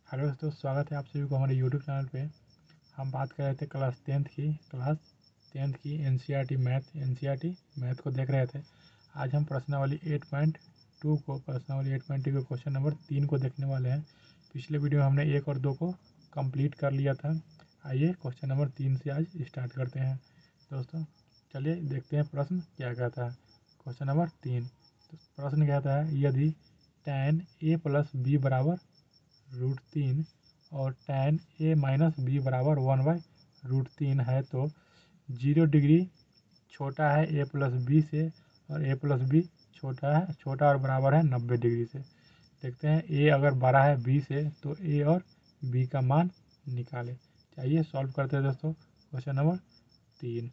Hello दोस्तों, स्वागत है आप सभी को हमारे यूट्यूब चैनल पे। हम बात कर रहे थे क्लास टेंथ की एनसीईआरटी मैथ को देख रहे थे। आज हम प्रश्नावली 8.2 को क्वेश्चन नंबर 3 को देखने वाले हैं। पिछले वीडियो में हमने 1 और 2 को कंप्लीट कर लिया था। आइए क्वेश्चन नंबर 3 से आज स्टार्ट करते हैं। दोस्तों चलिए देखते हैं प्रश्न क्या कहता है। क्वेश्चन नंबर 3 तो प्रश्न कहता है, यदि tan a प्लस बी बराबर √3 और tan a माइनस बी बराबर 1/√3 है तो 0 डिग्री छोटा है a प्लस बी से और a प्लस बी छोटा और बराबर है 90 डिग्री से। देखते हैं a अगर बड़ा है b से तो a और b का मान निकालें। चाहिए सॉल्व करते हैं दोस्तों क्वेश्चन नंबर 3।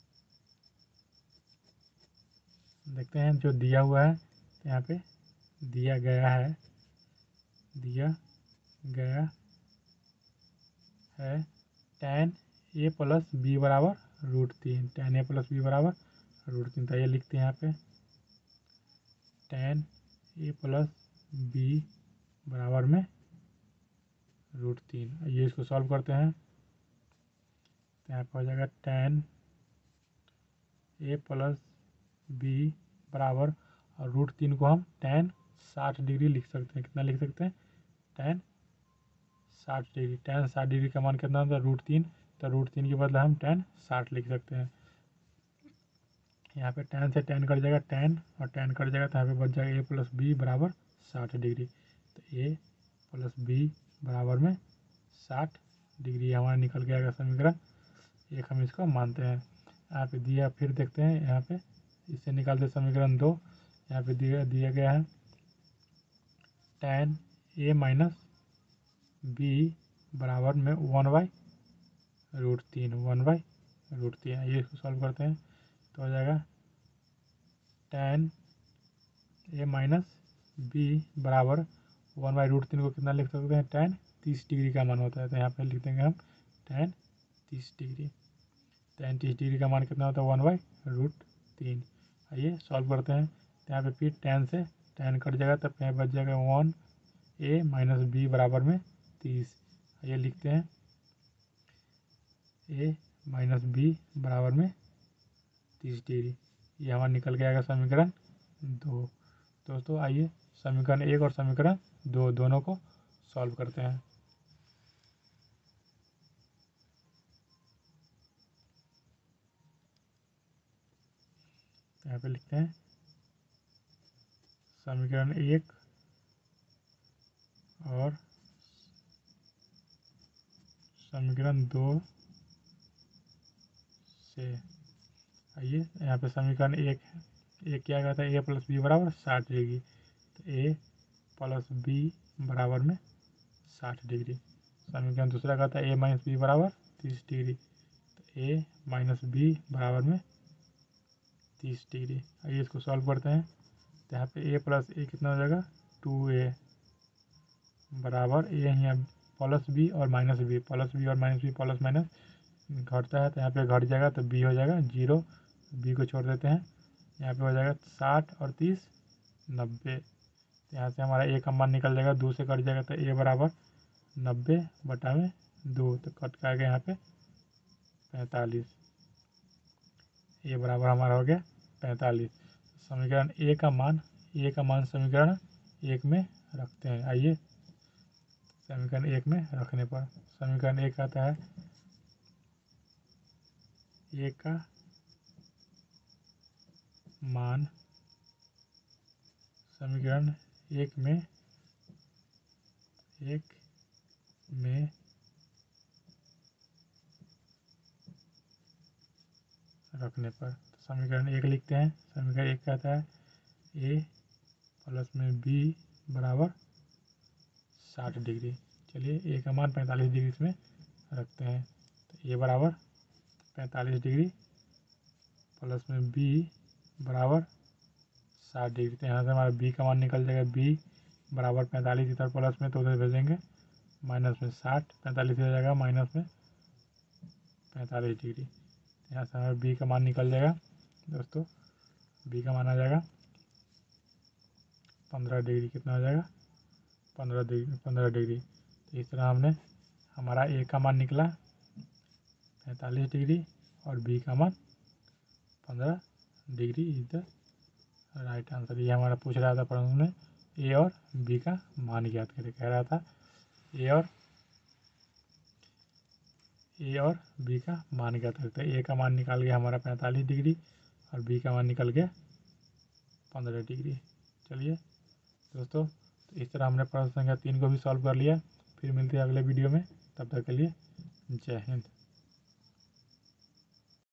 देखते हैं जो दिया हुआ है यहाँ पे दिया गया है tan a प्लस बी बराबर √3। tan a प्लस बी बराबर √3। तो ये लिखते हैं यहाँ पे tan a प्लस बी बराबर में √3। ये इसको सॉल्व करते हैं तो यहाँ पे हो जाएगा tan a प्लस बी बराबर, और √3 को हम tan 60 डिग्री लिख सकते हैं। कितना लिख सकते हैं? tan 60 degree. tan 60 डिग्री का मान कितना होता है? √3। तो √3 के बदले हम tan 60 लिख सकते हैं। यहाँ पे tan से tan कट जाएगा, tan और tan कट जाएगा तो यहाँ पे बच जाएगा a प्लस बी बराबर 60 डिग्री। तो a प्लस बी बराबर में 60 डिग्री हमारा निकल के आएगा समीकरण 1। हम इसको मानते हैं। यहाँ पे दिया, फिर देखते हैं यहाँ पे इससे निकालते समीकरण 2। यहाँ पे दिया गया है tan a माइनस बी बराबर में 1/√3। ये इसको सॉल्व करते हैं तो हो जाएगा tan a माइनस बी बराबर 1/√3 को कितना लिख सकते हैं? tan 30 डिग्री का मान होता है। तो यहाँ पे लिख देंगे हम tan 30 डिग्री। tan 30 डिग्री का मान कितना होता है? 1/√3। आइए सॉल्व करते हैं। तो यहाँ पे फिर tan से tan कट जाएगा तब यहाँ बच जाएगा 1a माइनस बी बराबर में 30। आइए लिखते हैं a माइनस बी बराबर में 30 डिग्री। ये हमारा निकल के आएगा समीकरण 2। दोस्तों आइए समीकरण 1 और समीकरण 2 दोनों को सॉल्व करते हैं। यहाँ पे लिखते हैं समीकरण 1 और समीकरण 2 से। आइए यहाँ पे समीकरण 1 क्या कहता है? a प्लस बी बराबर 60 डिग्री। तो a प्लस बी बराबर में 60 डिग्री। समीकरण दूसरा कहता है a माइनस बी बराबर 30 डिग्री। तो a माइनस बी बराबर में 30 डिग्री। आइए इसको सॉल्व करते हैं। तो यहाँ पे a प्लस ए कितना हो जाएगा? 2a बराबर a यहाँ प्लस बी और माइनस बी, प्लस माइनस घटता है तो यहाँ पे घट जाएगा तो b हो जाएगा 0। b को छोड़ देते हैं। यहाँ पे हो जाएगा 60 और 30 90। तो यहाँ से हमारा a का मान निकल जाएगा, 2 से कट जाएगा तो a बराबर 90/2। तो कट का आएगा यहाँ पे 45। a बराबर हमारा हो गया 45। समीकरण a का मान समीकरण 1 में रखते हैं। आइए समीकरण 1 में रखने पर समीकरण 1 आता है a का मान समीकरण 1 में रखने पर तो समीकरण 1 लिखते हैं। समीकरण 1 कहता है a प्लस में b बराबर 60 डिग्री। चलिए a का मान 45 डिग्री इसमें रखते हैं। तो a बराबर 45 डिग्री प्लस में b बराबर 60 डिग्री। तो यहाँ से हमारा b का मान निकल जाएगा, b बराबर 45 इधर प्लस में तो उधर भेजेंगे माइनस में 60। 45 हो जाएगा माइनस में 45 डिग्री। यहाँ से हमारा b का मान निकल जाएगा दोस्तों। b का मान आ जाएगा 15 डिग्री। कितना हो जाएगा? 15 डिग्री। तो इस तरह हमने हमारा ए का मान निकला 45 डिग्री और बी का मान 15 degree is the right answer. ये हमारा पूछ रहा था प्रश्न में, ए और बी का मान ज्ञात करें, कह रहा था ए और बी का मान ज्ञात करते हैं। ए का मान निकाल गया हमारा 45 डिग्री और बी का मान निकल गया 15 डिग्री। चलिए दोस्तों, तो इस तरह हमने प्रश्न संख्या 3 को भी सॉल्व कर लिया। फिर मिलते हैं अगले वीडियो में, तब तक के लिए जय हिंद।